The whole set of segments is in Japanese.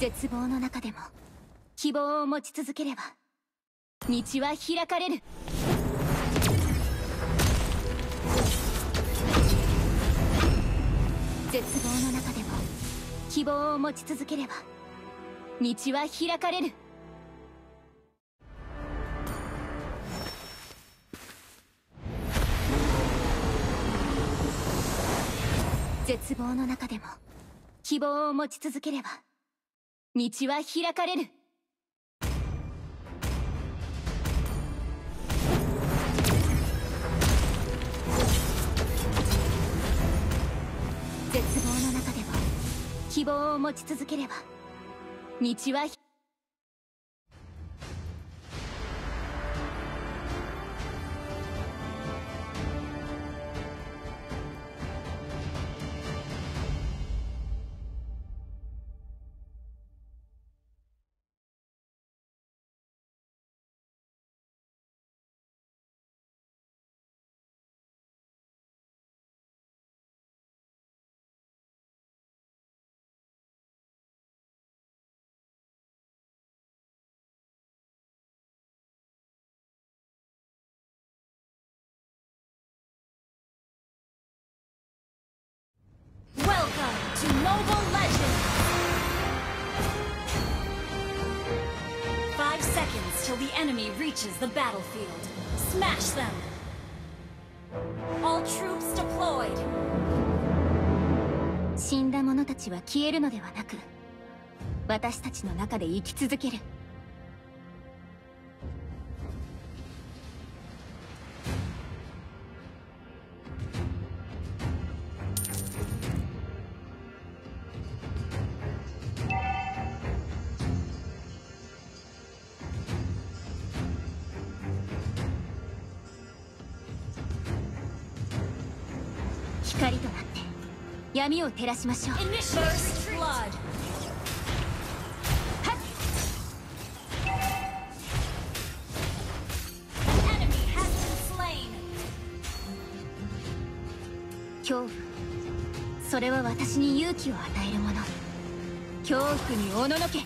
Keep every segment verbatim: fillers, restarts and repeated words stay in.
絶望の中でも希望を持ち続ければ道は開かれる。絶望の中でも希望を持ち続ければ道は開かれる。絶望の中でも希望を持ち続ければ道は開かれる。絶望の中でも希望を持ち続ければ道は To Mobile Legends! Five seconds till the enemy reaches the battlefield. Smash them! All troops deployed! 死んだ者たちは消えるのではなく、私たちの中で生き続ける。光となって闇を照らしましょう。 First blood! 恐怖、それは私に勇気を与えるもの。恐怖におののけ。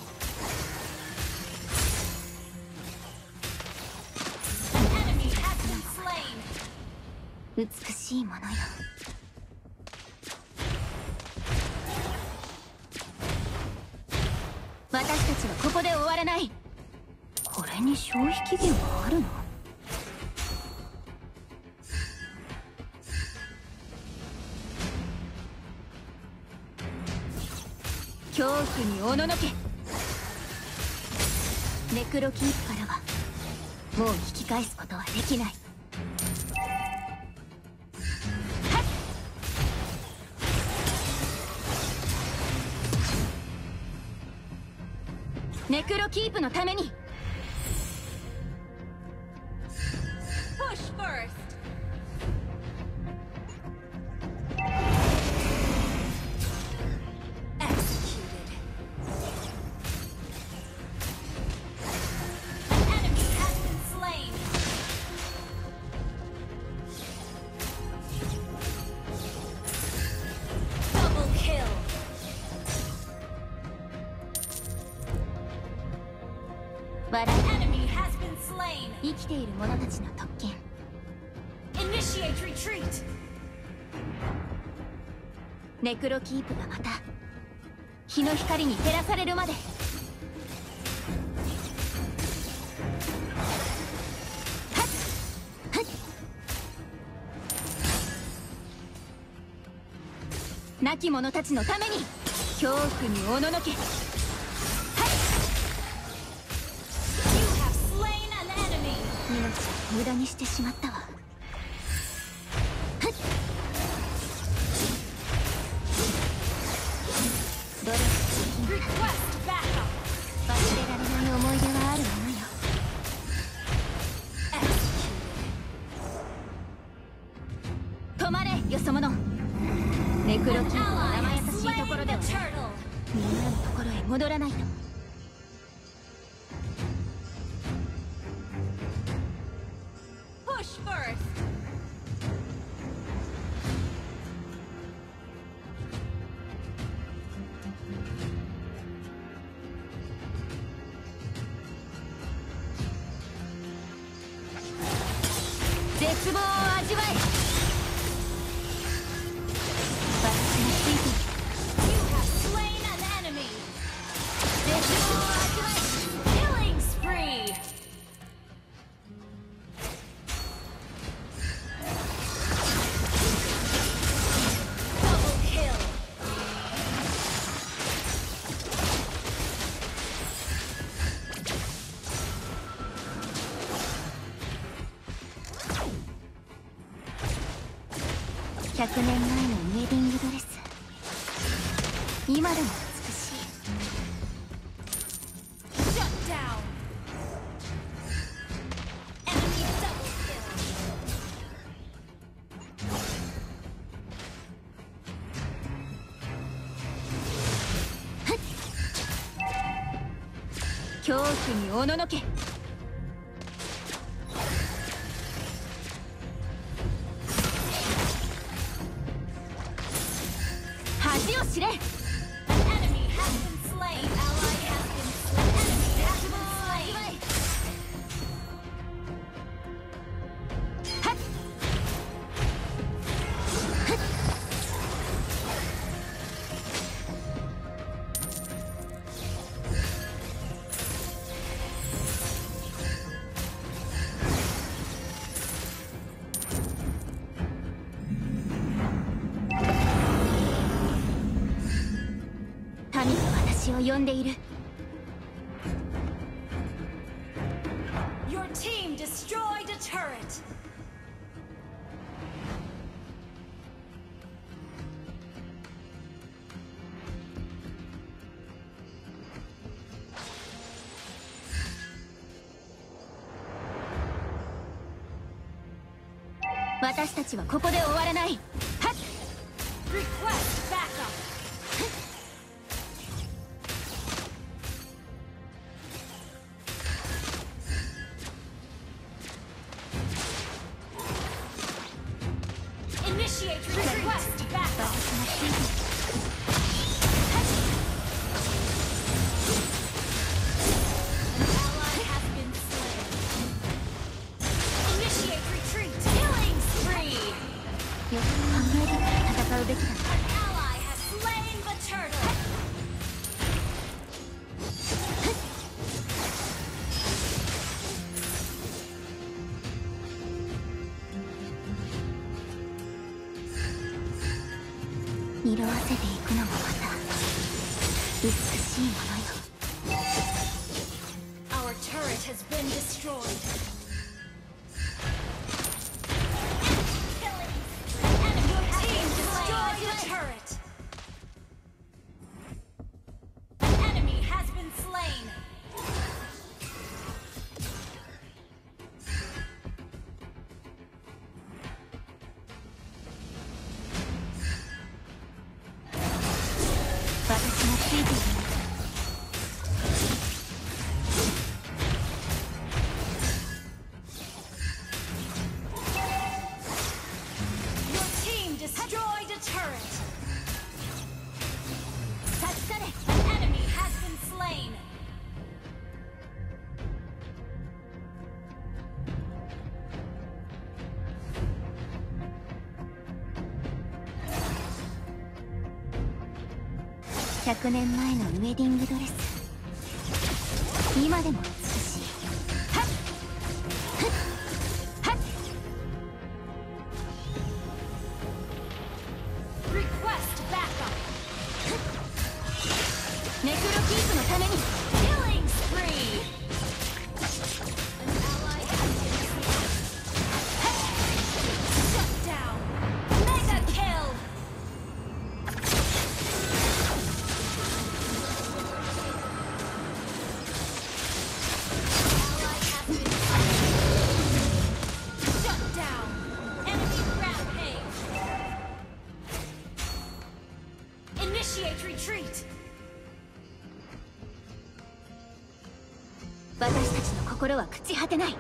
美しいものよ。私たちはここで終わらない。これに消費期限はあるの？恐怖におののけ。ネクロキープからはもう引き返すことはできない。ネクロキープのために。 Push first. Executed. An enemy has been slain. Double kill. 笑い Enemy has been slain. 生きている者たちの特権。 Initiate retreat. ネクロキープがまた日の光に照らされるまで。亡き者たちのために恐怖におののけ。 You have slain an enemy. 命を無駄にしてしまったわ。努力できん Request backup. 忘れられない思い出はあるものよ。 Executed. 止まれよそ者。ネクロキープの生優しいところでは Slain the ない。 turtle. みんなのところへ戻らないと。 Push first. 絶望を味わえ。私がついている。 You have slain an enemy. 絶望を味わえ。 Killing spree. Double kill. ひゃくねんまえのウェディングドレス、今でも美しい。 Shut down. Enemy double kill. 恐怖におののけ。恥を知れ。 An enemy has been slain. Ally has been slain. Enemy has been slain. はっはっ。神が私を呼んでいる。 Your team destroyed a turret. 私たちはここで終わらない。はっ。 Request backup. Initiate request backup. 私がついている。 An ally has been slain. Initiate retreat. Killing spree. よく考えてから戦うべきだ。 An ally has slain the turtle. 色あせていくのもまた美しいものよ。 Our turret has been destroyed. Killing spree. Enemy team destroyed the turret. An enemy has been slain. ひゃくねんまえのウェディングドレス、今でも美しい。はっはっはっ。 Request backup. ネクロキープのために。 Killing spree. An ally has been slain. Shut down. Mega kill. Ally has been slain. Shut down. Enemy rampage. Initiate retreat. 私たちの心は朽ち果てない。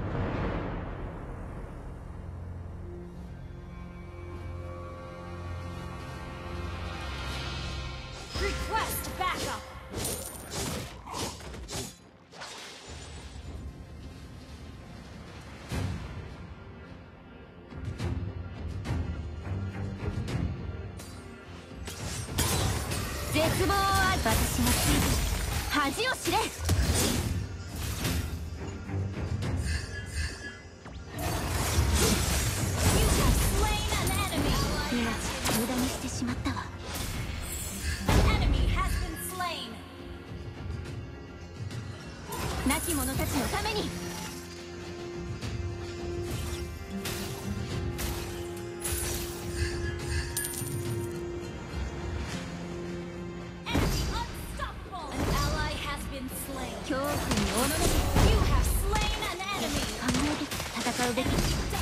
Request backup. 絶望は私がついて恥を知れ。命無駄にしてしまったわ。亡き者たちのために。恐怖におののけ。考えて戦うべき。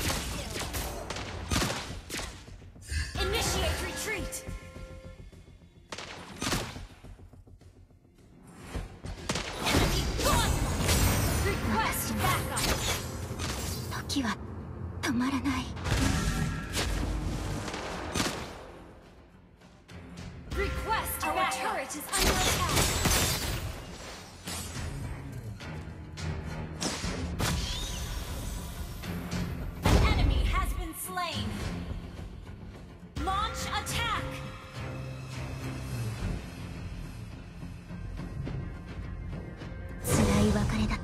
時は止まらない。辛い別れだった。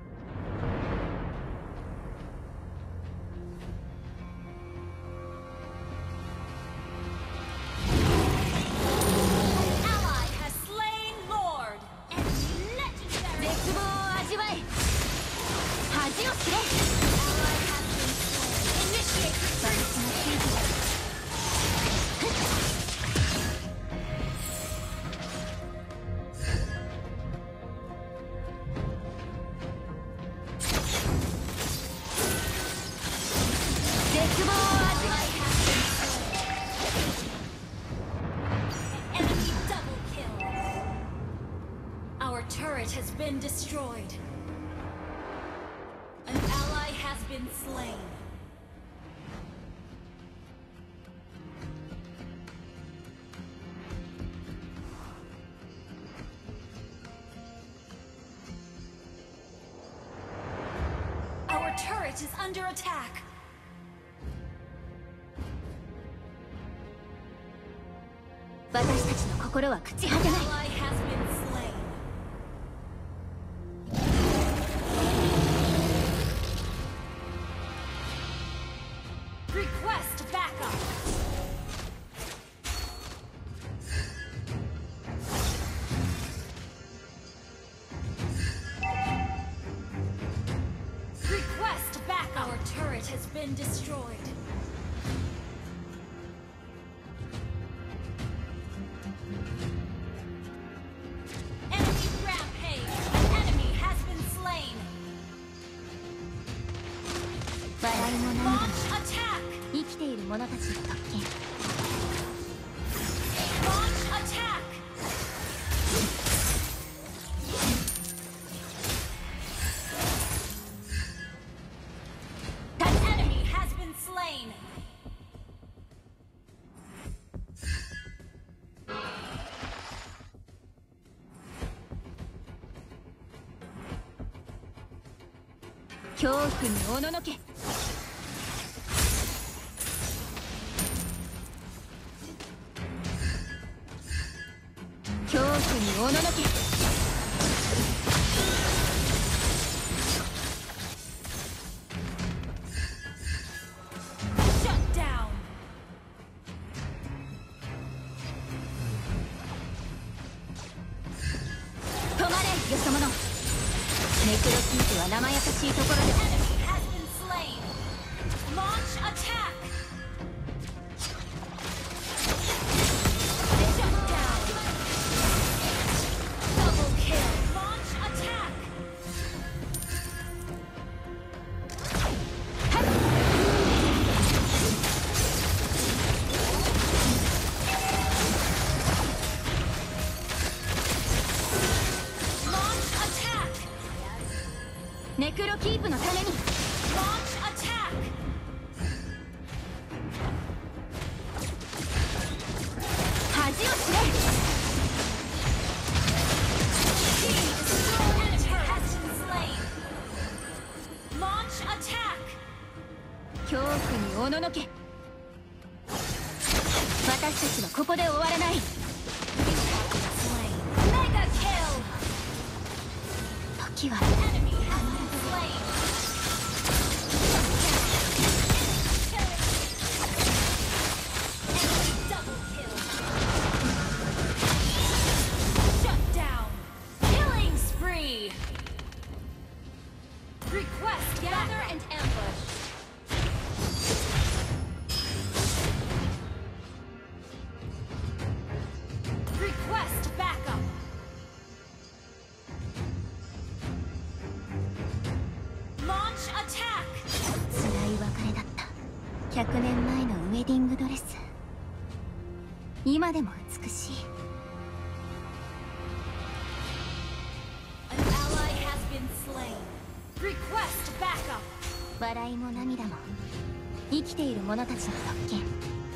絶望を味わえ。恥を知れ。私の正義だ。絶望を味わえ。 Our turret has been destroyed. An ally has been slain. Our turret is under attack. 私たちの心は朽ち果てない。 Ally has been slain. Request backup. Request backup. Our turret has been destroyed. Enemy rampage. An enemy has been slain. 笑いも涙も Launch attack. 生きている者たちの特権。 Launch attack. An enemy has been slain. 「恐怖におののけ」。恐怖におののけ。 Shut down. 止まれよそ者。ネクロキープは生優しいところで。 Enemy has been slain. Launch attack. Shut down. Double kill. Launch attack. Launch attack. ネクロキープのために。 Launch attack. 恥を知れ。 Team destroyed. Enemy has been slain. Launch attack. 恐怖におののけ。私たちはここで終わらない。 You have 時は Enemy has been slain. Enemy double kill. Shut down. Killing spree. Request gather and ambush. Request backup. Launch attack. 辛い別れだった。ひゃくねんまえのウェディングドレス、今でも美しい。 An ally has been slain. Request backup. 笑いも涙も生きている者たちの特権。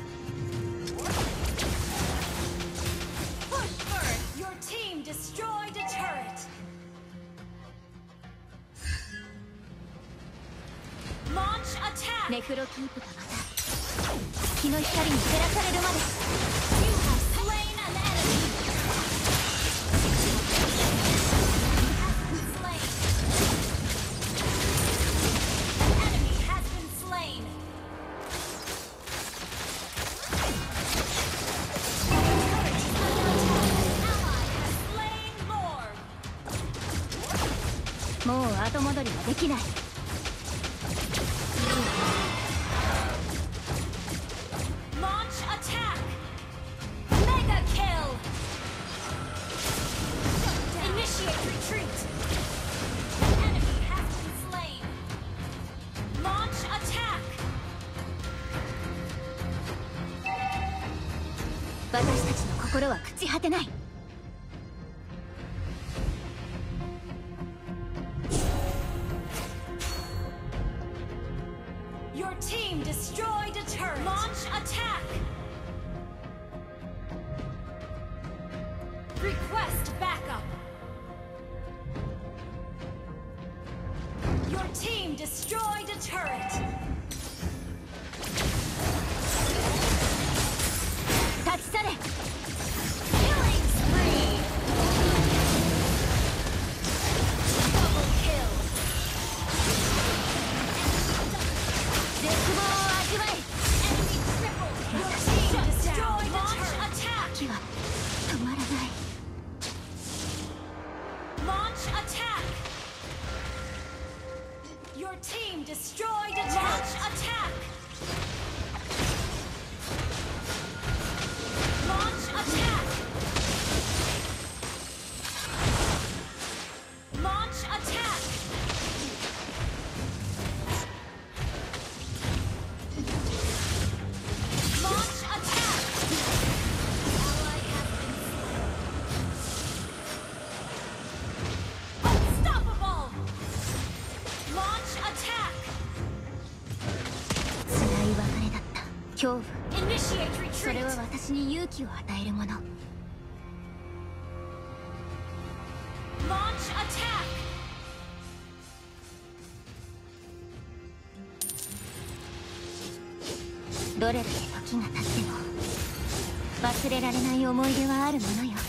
Push first. Your team destroyed a turret. Launch attack. ネクロキープがまた月の光に照らされるまで。 You have slain an enemy. An enemy has been slain. Ally has slain Lord. もう後戻りはできない。 Launch attack. Mega kill. Initiate retreat. Enemy has been slain. Launch attack. 私たちの心は朽ち果てない。 Your team destroyed a turret. Launch attack. Request backup. Your team destroyed a turret. 立ち去れ。 Killing spree. Double kill. 絶望を味わえ。 Enemy triple kill. Your team destroyed a turret. Launch attack. 時は止まらない。 Launch attack. Your team destroyed a turret. Launch attack. Launch attack. Launch attack. Launch attack. Ally has been slain. Unstoppable. Launch attack. 辛い別れだった。恐怖、 Initiate それ retreat. は私に勇気を与えるもの。 Launch attack. どれだけ時が経っても忘れられない思い出はあるものよ。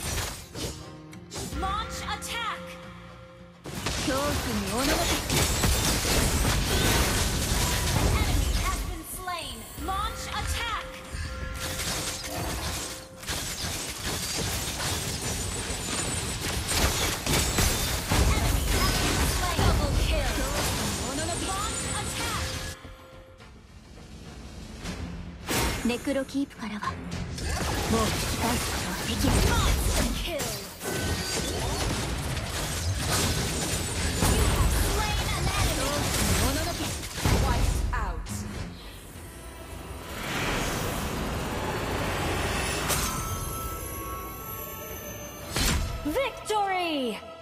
Launch attack. 恐怖におののけ。 Enemy has been slain. Launch attack. Enemy has been slain. Double kill. Launch attack. ネクロキープからはもう引き返すことはできない。 Monster kill. You have slain an enemy. おののけ。 Wiped out. Victory!